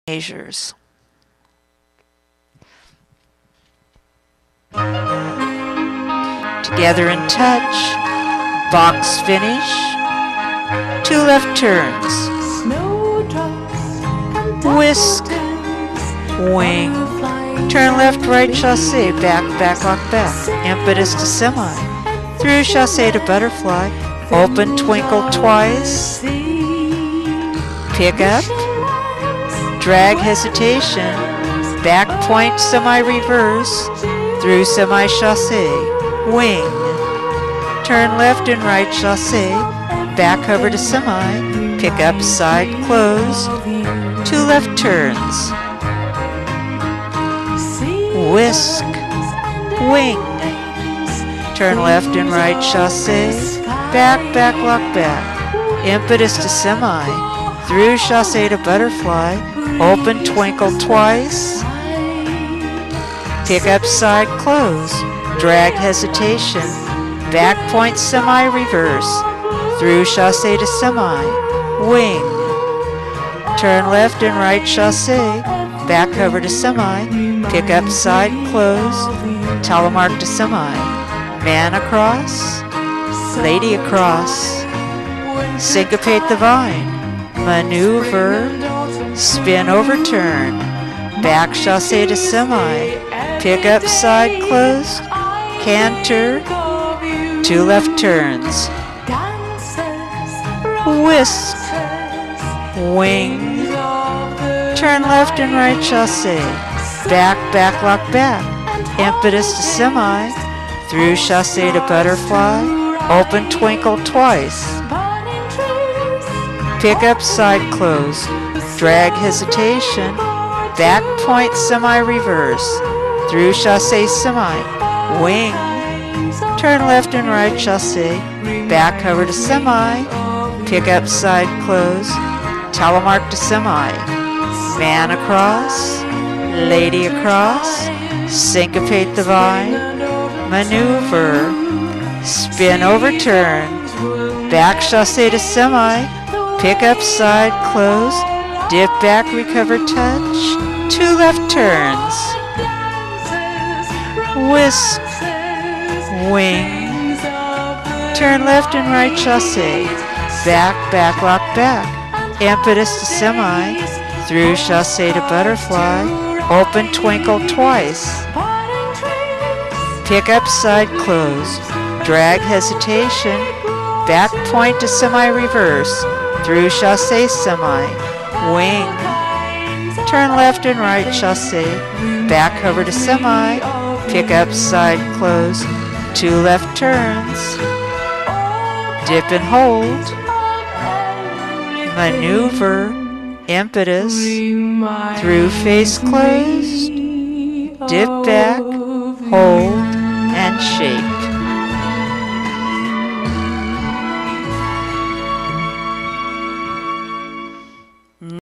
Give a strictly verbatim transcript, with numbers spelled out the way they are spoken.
measures. Together in touch, box finish, two left turns, whisk, wing, turn left, right chassé, back, back, lock, back, impetus to semi, through chassé to butterfly, open, twinkle twice, pick up, drag, hesitation, back point, semi-reverse, through semi-chassé, wing, turn left and right chassé, back hover to semi, pick up, side, close, two left turns, whisk, wing, turn left and right chassé, back, back, lock, back, impetus to semi, through chassé to butterfly, open, twinkle twice, pick up, side, close, drag, hesitation, back point, semi-reverse, through chassé to semi, wing, turn left and right chassé, back hover to semi, pick up, side, close, telemark to semi, man across, lady across, syncopate the vine, maneuver, spin, overturn, back chassé to semi, pick up, side, closed, canter, two left turns, whisk, wing, turn left and right chassé, back, back, lock, back, impetus to semi, through chassé to butterfly, open, twinkle twice, pick up, side, close, drag, hesitation, back point, semi-reverse, through chassé, semi, wing, turn left and right chassé, back hover to semi, pick up, side, close, telemark to semi, man across, lady across, syncopate the vine, maneuver, spin, overturn, back chassé to semi, pick up, side, close, dip back, recover, touch, two left turns, whisk, wing, turn left and right chassé, back, back, lock, back, impetus to semi, through chassé to butterfly, open, twinkle twice, pick up, side, close, drag, hesitation, back point to semi-reverse, through chassé, semi, wing, turn left and right chassé, back hover to semi, pick up, side, close, two left turns, dip and hold, maneuver, impetus, through face closed, dip back, hold, and shake.